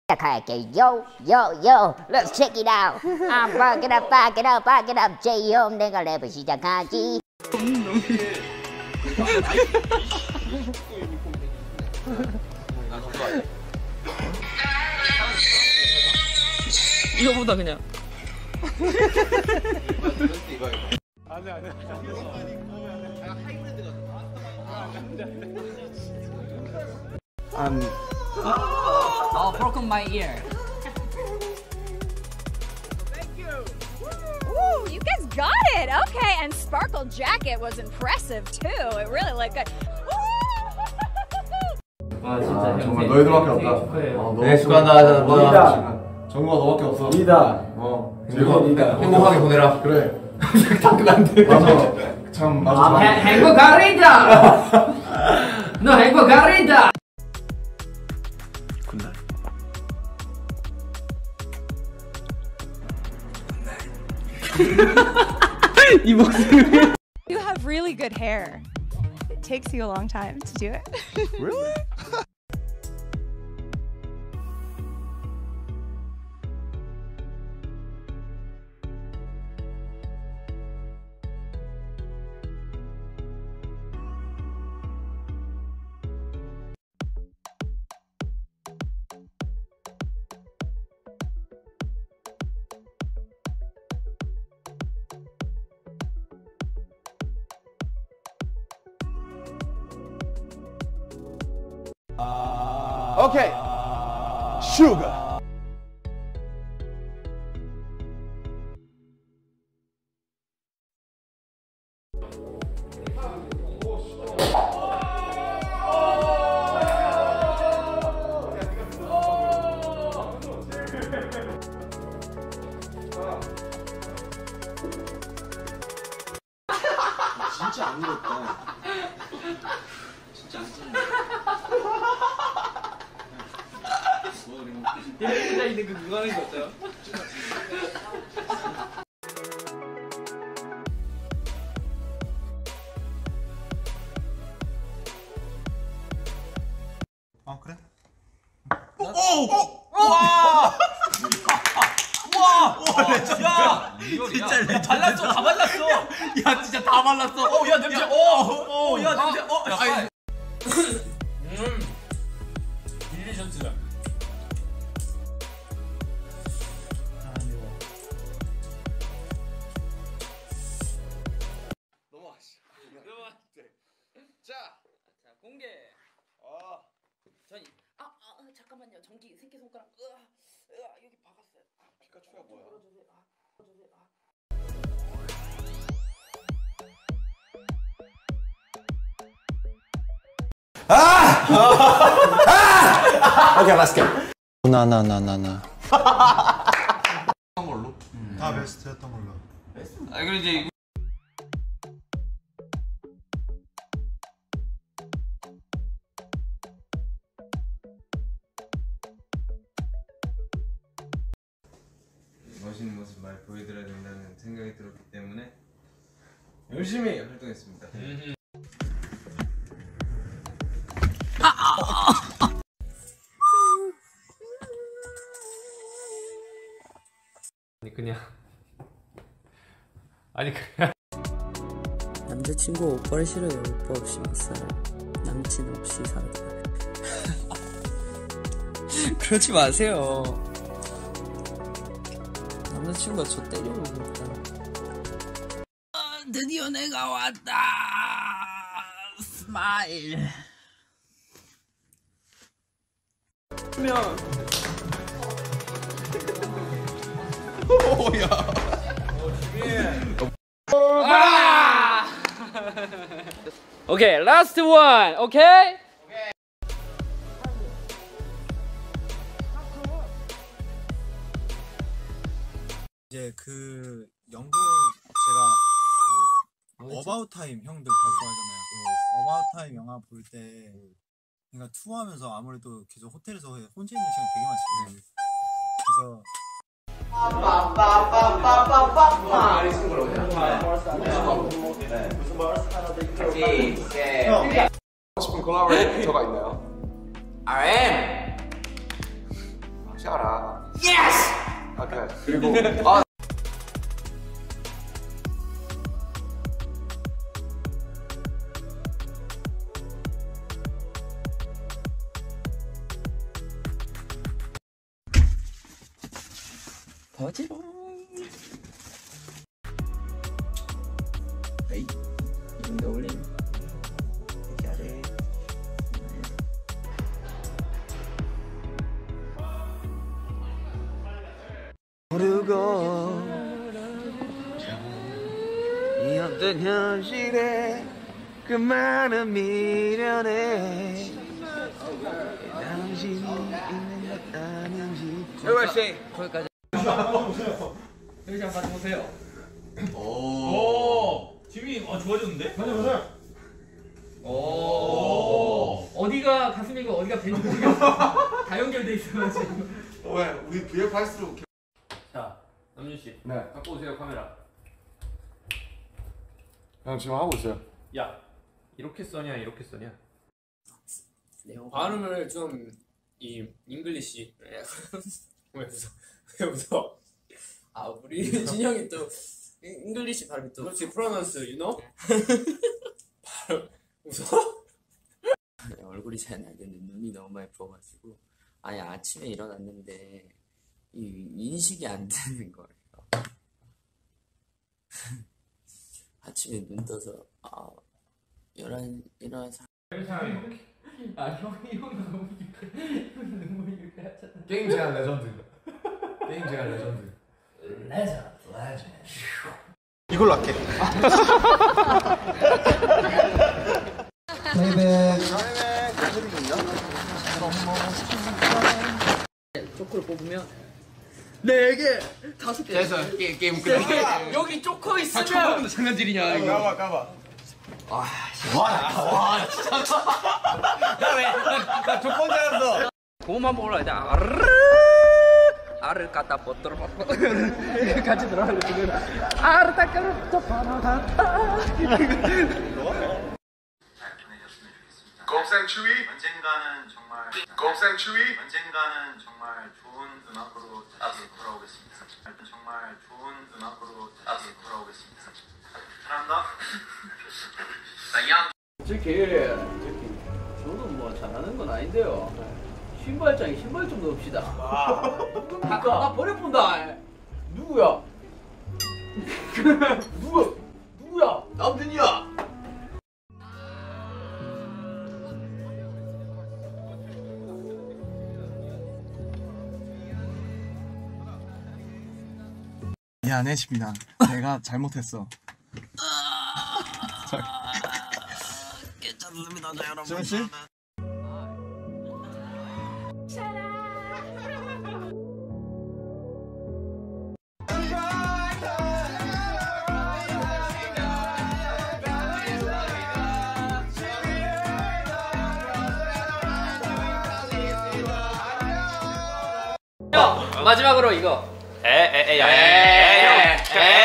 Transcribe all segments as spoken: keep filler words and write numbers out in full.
시작할게. Yo, yo, yo, let's check it out. I'm fucking up, fucking up, fucking up. J-Home 내가 랩을 시작하지. 이거보다 그냥. 안돼 안돼. Um. Oh, broken my ear. Thank you. Woo, you guys got it. Okay, and Sparkle Jacket was impressive too. It really looked good. 아 진짜 정말 너희들밖에 없다. 어, 네, 수고한다. 너희다. 정우가 너밖에 없어. 니다. 어, 즐거워니다. 행복하게 보내라. 그래. 다 안 돼. 맞아. 참 맞아. 아, 행복하리다. 너 행복하리다. 굿날. 이 목소리. You have really good hair. It takes you a long time to do it. Really? Okay. Sugar. 진짜 안 울었다. 진짜 안 찐다. 혼자 있는 그 그거 하는 거 어때요? 아 그래? 오! 오! 와! 와! 야! 진짜 레전드. 발랐어, 다 발랐어. 야, 진짜 다 발랐어. 어, 야 냄새. 어, 어, 야 냄새. 어, 야. 음. 딜리셔츠. 자, 자 공개. 어. 전 아, 아, 잠깐만요. 전기 새끼 손가락. 으아, 으아, 여기 박았어요. 아, 피카츄야 뭐야? 열어주세요. 아, 열어주세요. 아! 아! 오케이, let's go. 나나나나나. 걸로? 다 베스트였던 걸로. 아, 그럼 이제 멋있는 모습 많이 보여드려야 된다는 생각이 들었기 때문에 열심히 활동했습니다. 음. 아니 그냥 아니 그냥 남자친구 오빠를 싫어요. 오빠 없이 못 살아. 남친 없이 살다. 그러지 마세요. 남자친구가 저 때리고 있다. 아, 드디어 내가 왔다. 스마일. 면. 오야. 아! 오케이, 라스트 원. 오케이? 이제 그 영국 제가 그 어바웃 타임 형들 다 좋아하잖아요. 어바웃 타임 영화 볼 때 그러니까 투어하면서 아무래도 계속 호텔에서 혼자 있는 시간 되게 많잖아요. 그래서 하고 싶은 콜라보레이터가 있나요? 알엠! 시작하라. 예스! 오케이. 그리고 아 버지롱. 에이, 이 정도 올림. 이렇게 하래. 모르고 이 어떤 현실에 그 많은 미련에 당신이 있는 것 아닌지. 여기까지. 거기까지. 여기 한번 가져보세요. 오. 오. 지민이 어, 좋아졌는데? 맞아 맞아. 오. 어디가 가슴이고 어디가 배인지 모르겠어. 다 연결돼 있어가지고. 어, 왜 우리 브이에프 할수록. 자, 남준 씨. 네. 갖고 오세요 카메라. 형 지금 하고 있어요. 야, 이렇게 써냐 이렇게 써냐? 발음을 좀 이 잉글리시 왜 웃어? 왜 웃어? 아 우리 진영이 또 잉글리시 발음이 또 그렇지 프로넌스 you know? 발음 웃어? 얼굴이 잘 나겠는데 눈이 너무 많이 부어가지고 아니 아침에 일어났는데 이 인식이 안 되는 거예요. 아침에 눈 떠서 아 열한 일어나서 아 형이 형 너무 이렇게 형 눈물이 이렇게 하잖아. 게임 제한 레전드. 게임 제한 레전드. 레전드 레전드. 이걸로 할게. 초코를 뽑으면 네 개, 다섯 개. 그래서 게임 게임 끝. 여기 쪼커 있으면 초코도 장난질이냐 이거. 까봐 까봐. 와 진짜. 나왜나 조건 줄 알았어. 고만 먹으려 이제 아르르 알을 갖다 뻗들어 뻗고 같이 들어가려 지금 알을 닦으러 또 바나다. 곱생추위 언젠가는 정말 곱생추위 언젠가는 정말 좋은 음악으로 다시 돌아오겠습니다. 정말 좋은 음악으로 다시 돌아오겠습니다. 사랑합니다. 솔직히 저도 뭐 잘하는 건 아닌데요. 신발장에 신발 좀 넣읍시다. 다 나 버려본다. 누구야? 누구? 누구야? 남준이야. 미안해 지민아. 내가 잘못했어. 괜찮습니다 자 여러분. 지민 씨? 형 마지막으로 이거. 에에에야.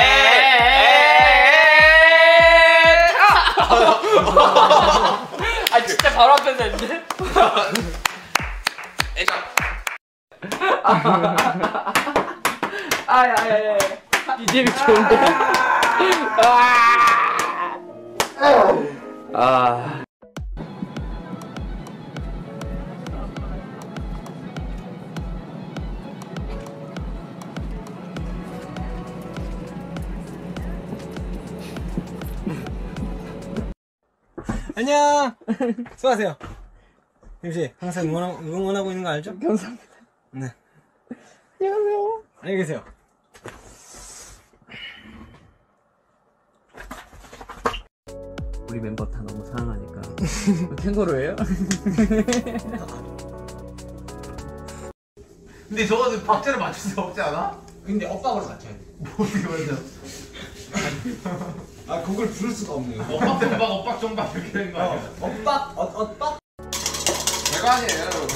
아 진짜 바로 앞에서 했는데? 아야야야 이재미 좋은데? 아 안녕. 수고하세요. 김씨 항상 응원하, 응원하고 있는 거 알죠? 감사합니다. 네. 안녕하세요. 안녕히 계세요. 우리 멤버 다 너무 사랑하니까 캥거루예요? 근데 저거는 박자를 맞출 수 없지 않아? 근데 엇박으로 맞춰야 돼. 어떻게 맞아? 아 곡을 부를 수가 없네. 엇박 정박 엇박 정박 이렇게 되는 거 아니야? 엇박 엇 엇박. 제가 아니에요 여러분.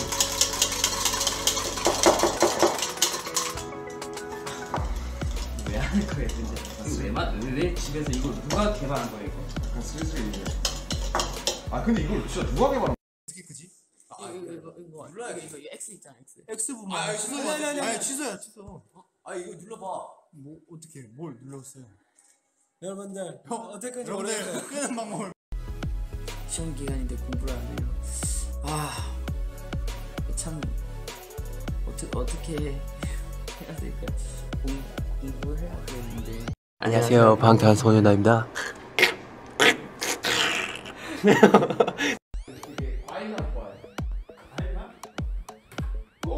왜 하는 거예요 근데? 왜, 마, 왜 집에서 이거 누가 개발한 거예요 이거? 약간 슬슬 이제. 아 근데 이걸 진짜 누가 개발한? 어떻게 크지? 아 이거 이거 이거 눌러야 이거 이거 X 있잖아 X. X 부분. 아, 취소 아니 아니 아니, 아니, 아니 취소야 취소. 아 이거 눌러봐. 뭐 어떻게 뭘 눌렀어요? 여러분들 형 어떻게 여러분들 끄는 방법을. 시험 기간인데 공부를 안 해요. 아, 참 어떻게 어떻게 해야 될까? 공 공부해야 되는데. 안녕하세요, 방탄소년단입니다. 과일 갖고 와요. 오!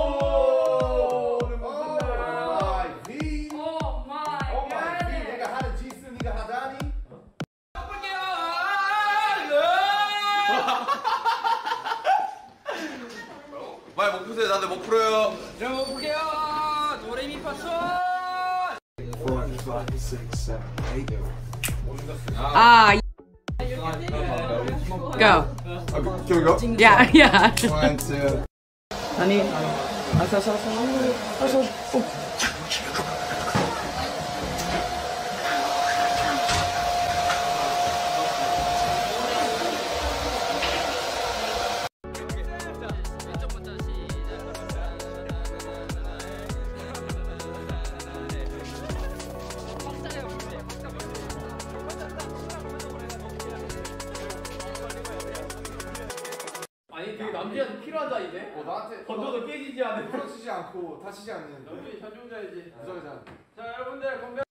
오 마이 내가 하는 지스 네가 하다니? 빨리 목 푸세요. 다들 목 풀어요. 자, 볼게요. 도레미파솔. Ah, go. Okay, can we go? Yeah, yeah. One, two. 아니, 아서 아서 아서 아서. 아니 되게 남자한테 필요하다 이제. 어, 나한테 던져도 깨지지 않는. 부러지지 않고 다치지 않는 남자 현종자이지. 부자이잖아. 자 여러분들 건배.